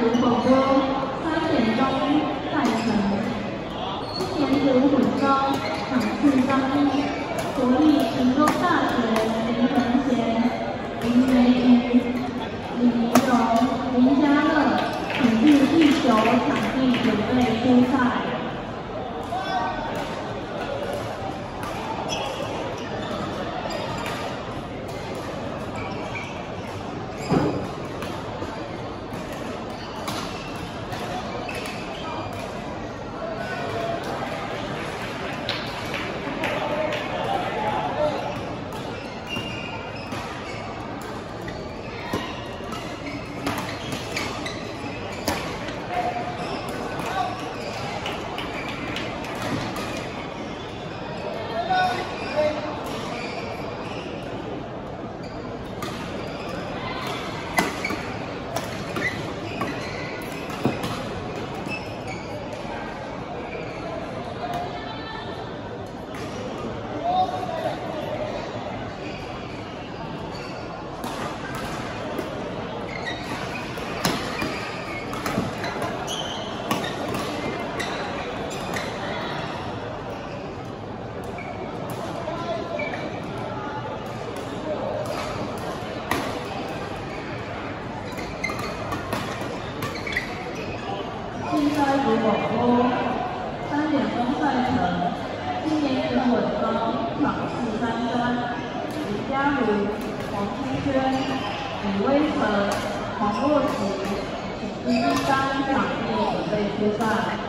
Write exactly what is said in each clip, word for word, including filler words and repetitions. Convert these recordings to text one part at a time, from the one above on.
组火锅三点钟赛程，青年组混双场次张一，国立成功大学林文贤、林美瑜、李怡蓉、林嘉乐，请至第九场地准备出赛。 竞赛组广播，三点钟赛程，青年组混双场次三专，李嘉如、黄清轩、李威成、黄若琪，请至第三场地准备出赛。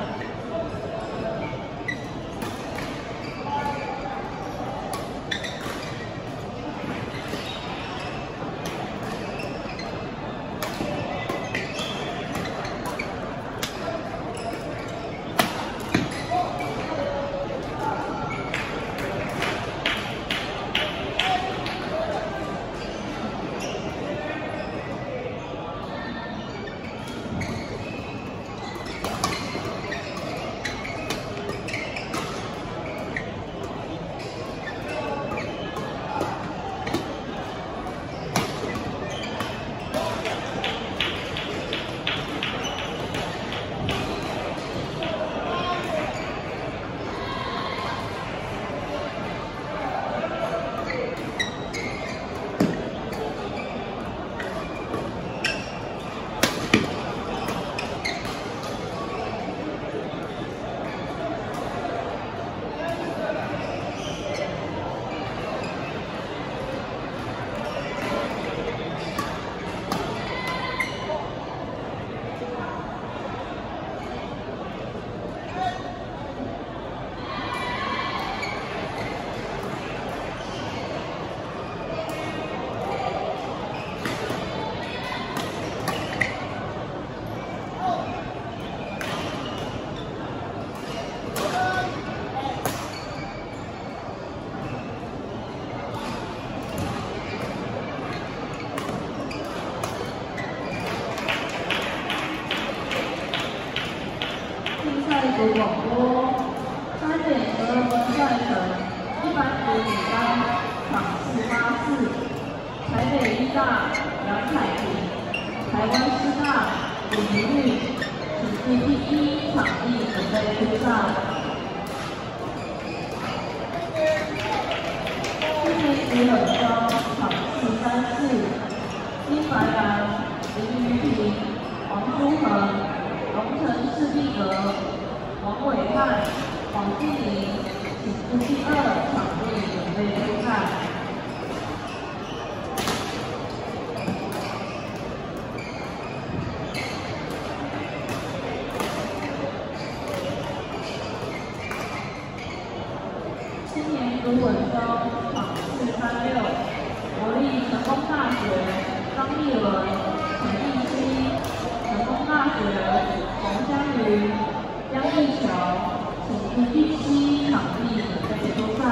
组广播，三点十二分赛程，一般组女单场次八次，台北医大杨凯婷，台湾师大李明玉，请至第一场地准备出赛。青年组混双场次三次，金白兰、林瑜婷、黄书恒、龙城世纪阁。 王伟汉、黄静玲，请至第二场地准备出赛。青年组混双场次三六，国立成功大学张艺伦、陈艺希，成功大学黄香瑜。 江艺乔，请至第七场地准备出赛。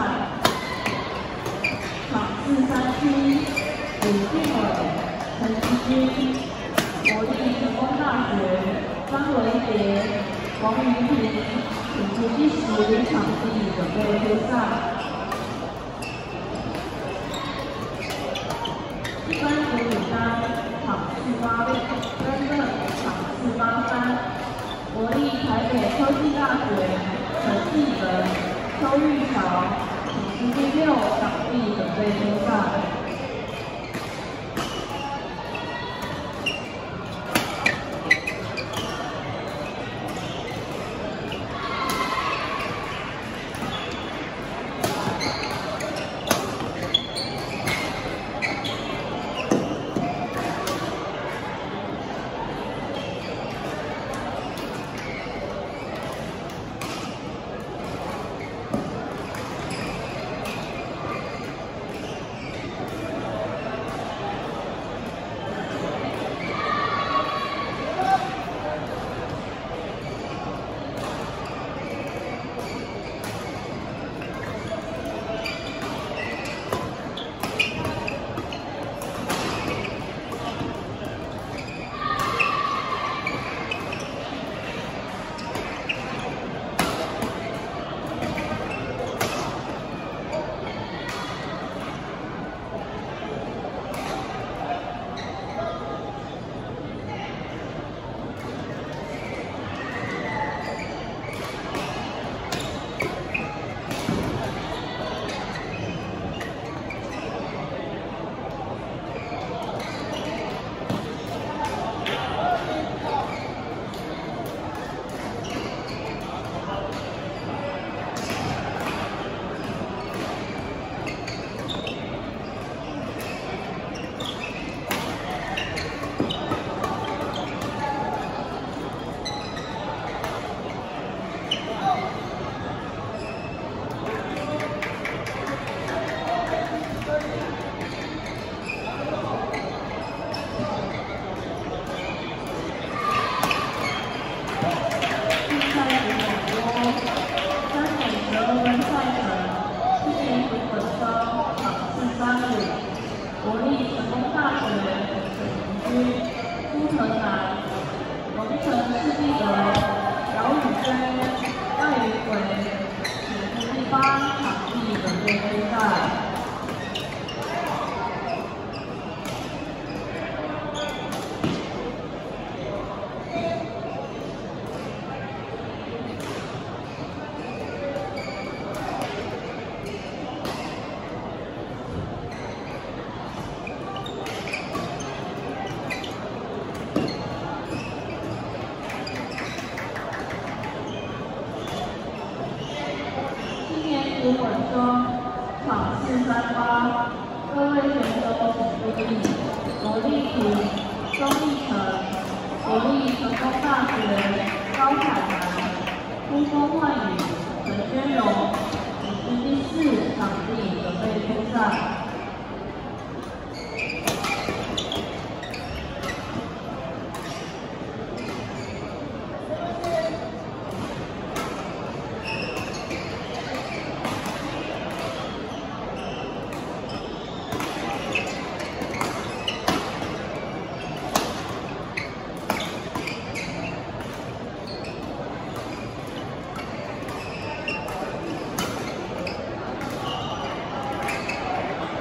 场次三区，李俊伟、陈怡君，国立成功大学张维杰、王云平，请至第十场地准备出赛。一般组女单场次八六，跟着场次八国立台北科技大学陈继德、邱玉桥，请星期六场地准备出赛。 稳中，场四三八，各位选手请注意，国立体、钟义成、国立成功大学高凯南、呼风唤雨、陈宣荣，请第四场地准备出赛。 第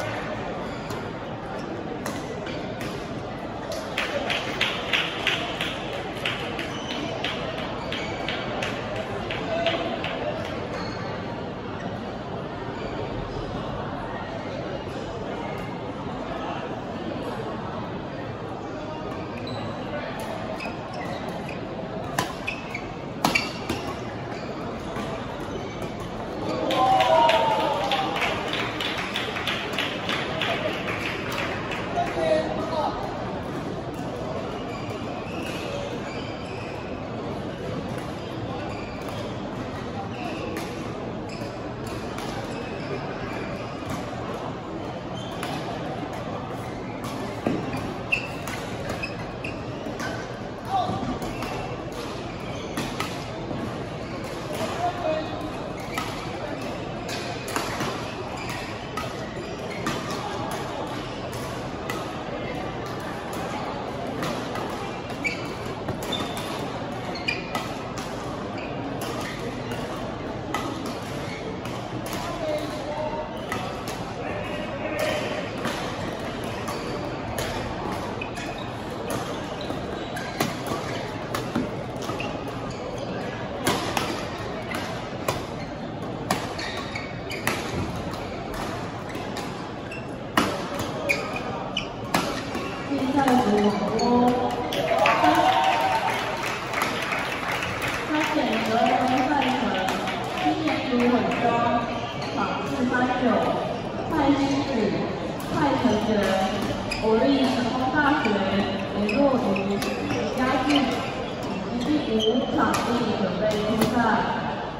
赛组广播，三点十二分赛程，青年组稳装，场次三九，蔡新宇、蔡成元，国立成功大学林若如、李佳俊以及第五场地准备出赛。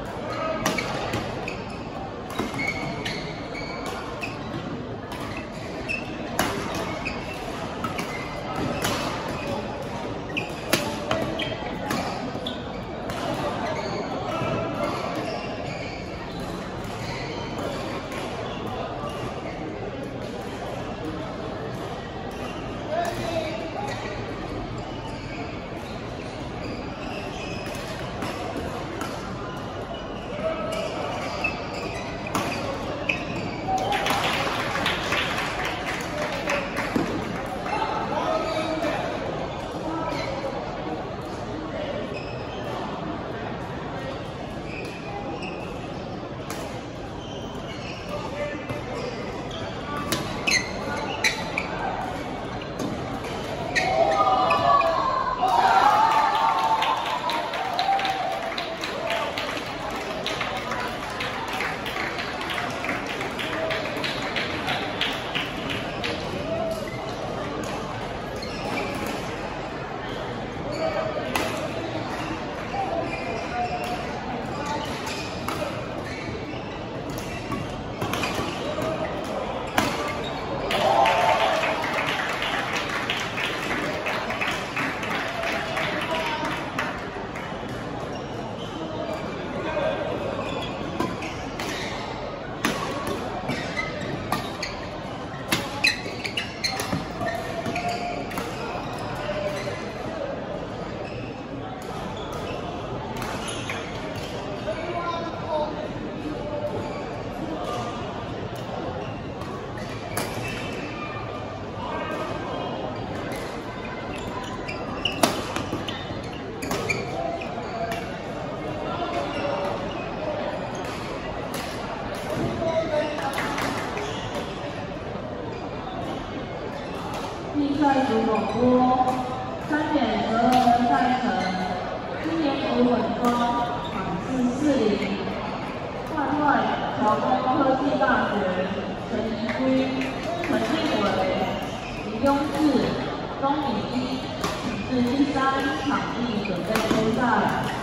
竞赛组广播，三点十二分赛程，青年组稳装，场次四零，坏坏侨工科技大学，陈怡君、陈定伟、林庸志、钟敏一，至第三场地准备出赛。